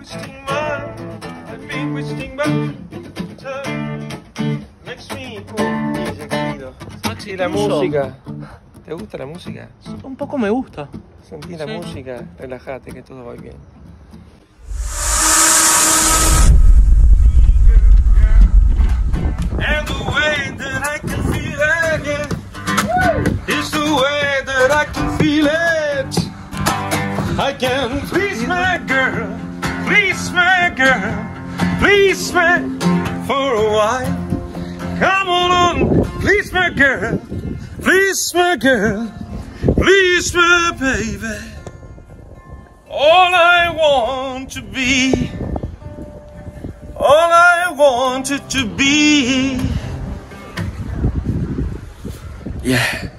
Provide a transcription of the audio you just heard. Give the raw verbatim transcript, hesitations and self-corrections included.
Maxi, la música. ¿Te gusta la música? Un poco me gusta. Sentí la sí. música, relájate, que todo va bien. And the way that I can feel it, yeah, is the way that I can feel it. I can please my girl, please my girl, please me for a while. Come on, please my girl, please my girl, please my baby. All I want to be, all I wanted to be. Yeah.